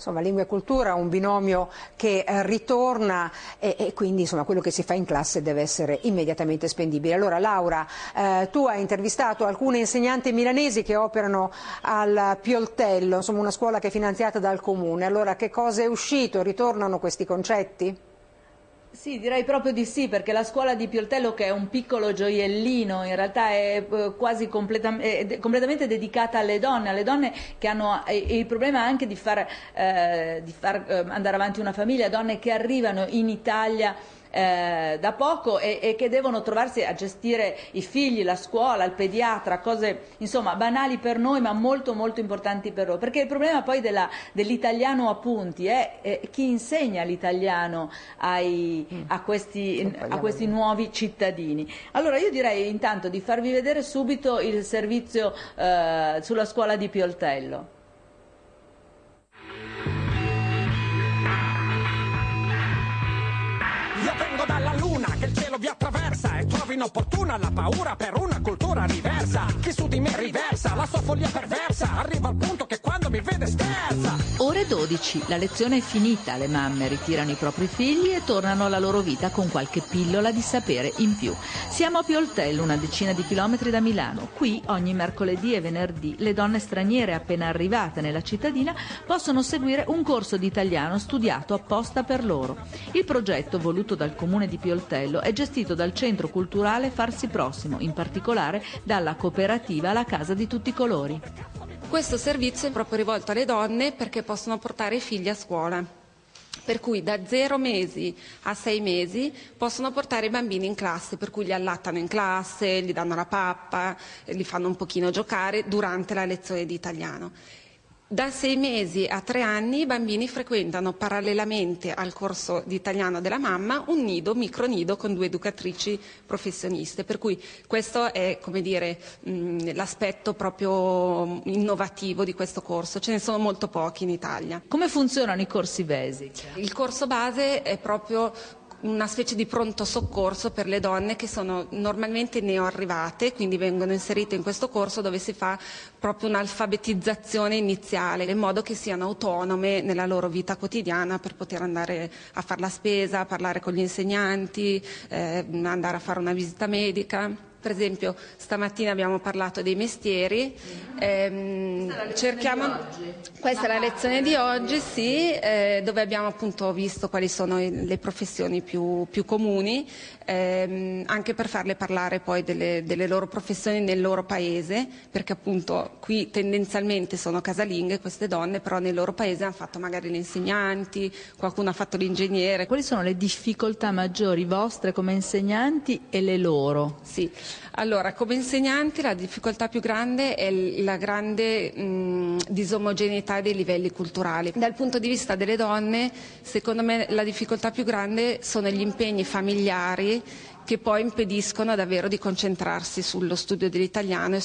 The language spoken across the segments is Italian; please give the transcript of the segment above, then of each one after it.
insomma, lingua e cultura, un binomio che ritorna e quindi insomma, quello che si fa in classe deve essere immediatamente spendibile. Allora Laura, tu hai intervistato alcune insegnanti milanesi che operano al Pioltello, insomma una scuola che è finanziata dal comune. Allora che cosa è uscito? Ritornano questi concetti? Sì, direi proprio di sì, perché la scuola di Pioltello, che è un piccolo gioiellino, in realtà è quasi completamente dedicata alle donne che hanno il problema anche di far andare avanti una famiglia, donne che arrivano in Italia da poco e che devono trovarsi a gestire i figli, la scuola, il pediatra, cose insomma banali per noi ma molto molto importanti per loro, perché il problema poi dell'italiano appunti è chi insegna l'italiano a questi nuovi cittadini. Allora io direi intanto di farvi vedere subito il servizio sulla scuola di Pioltello. Io vengo dalla luna che il cielo vi attraversa e trovo inopportuna la paura per una cultura diversa. Chi su di me riversa la sua follia perversa, arriva al punto che quando mi vede sterza. Ore 12, la lezione è finita, le mamme ritirano i propri figli e tornano alla loro vita con qualche pillola di sapere in più. Siamo a Pioltello, una decina di chilometri da Milano. Qui ogni mercoledì e venerdì le donne straniere appena arrivate nella cittadina possono seguire un corso di italiano studiato apposta per loro. Il progetto, voluto dal comune di Pioltello, è gestito dal centro culturale Farsi Prossimo, in particolare dalla cooperativa La Casa di Tutti i Colori. Questo servizio è proprio rivolto alle donne perché possono portare i figli a scuola. Per cui da 0 mesi a 6 mesi possono portare i bambini in classe, per cui li allattano in classe, gli danno la pappa, li fanno un pochino giocare durante la lezione di italiano. Da 6 mesi a 3 anni i bambini frequentano parallelamente al corso di italiano della mamma un micronido con 2 educatrici professioniste, per cui questo è, come dire, l'aspetto proprio innovativo di questo corso. Ce ne sono molto pochi in Italia. Come funzionano i corsi basic? Il corso base è proprio una specie di pronto soccorso per le donne che sono normalmente neoarrivate, quindi vengono inserite in questo corso dove si fa proprio un'alfabetizzazione iniziale, in modo che siano autonome nella loro vita quotidiana per poter andare a fare la spesa, parlare con gli insegnanti, andare a fare una visita medica. Per esempio stamattina abbiamo parlato dei mestieri, questa è la lezione di oggi, sì, dove abbiamo appunto visto quali sono le professioni più comuni, anche per farle parlare poi delle loro professioni nel loro paese, perché appunto qui tendenzialmente sono casalinghe queste donne, però nel loro paese hanno fatto magari le insegnanti, qualcuno ha fatto l'ingegnere. Quali sono le difficoltà maggiori vostre come insegnanti e le loro? Sì. Allora, come insegnanti la difficoltà più grande è la grande disomogeneità dei livelli culturali. Dal punto di vista delle donne, secondo me la difficoltà più grande sono gli impegni familiari che poi impediscono davvero di concentrarsi sullo studio dell'italiano e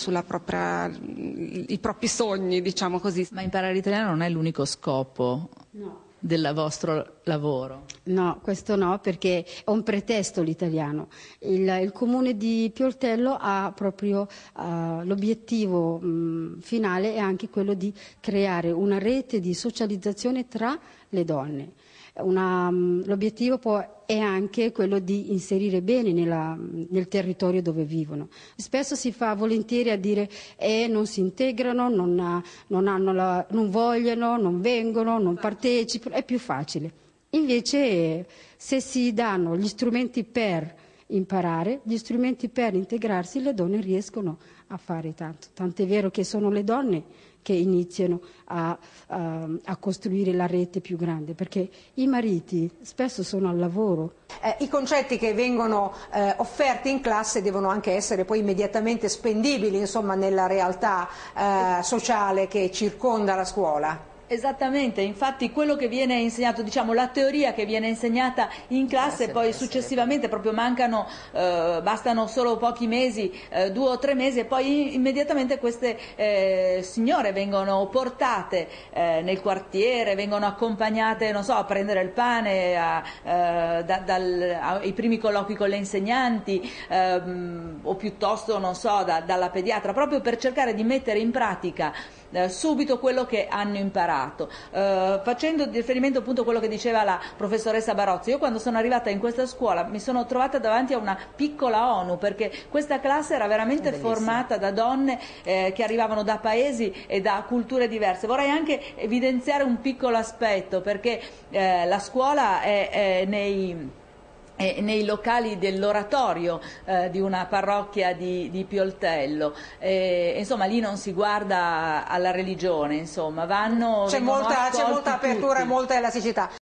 i propri sogni, diciamo così. Ma imparare l'italiano non è l'unico scopo? No. Del vostro lavoro? No, questo no, perché è un pretesto l'italiano. Il comune di Pioltello ha proprio l'obiettivo finale è anche quello di creare una rete di socializzazione tra le donne. L'obiettivo poi è anche quello di inserire bene nel territorio dove vivono. Spesso si fa volentieri a dire non si integrano, non vogliono, non vengono, non partecipano, è più facile. Invece se si danno gli strumenti per imparare, gli strumenti per integrarsi, le donne riescono a fare tanto. Tant'è vero che sono le donne che iniziano a costruire la rete più grande, perché i mariti spesso sono al lavoro. I concetti che vengono offerti in classe devono anche essere poi immediatamente spendibili, insomma, nella realtà sociale che circonda la scuola. Esattamente, infatti quello che viene insegnato, diciamo la teoria che viene insegnata in classe, poi successivamente proprio bastano solo pochi mesi, 2 o 3 mesi e poi immediatamente queste signore vengono portate nel quartiere, vengono accompagnate, non so, a prendere il pane, ai primi colloqui con le insegnanti o piuttosto, non so, dalla pediatra, proprio per cercare di mettere in pratica subito quello che hanno imparato. passato. Facendo riferimento appunto a quello che diceva la professoressa Barozzi, io quando sono arrivata in questa scuola mi sono trovata davanti a una piccola ONU, perché questa classe era veramente formata da donne che arrivavano da paesi e da culture diverse. Vorrei anche evidenziare un piccolo aspetto, perché la scuola è nei locali dell'oratorio di una parrocchia di Pioltello, insomma lì non si guarda alla religione, insomma vanno, c'è molta apertura e tutti. molta elasticità.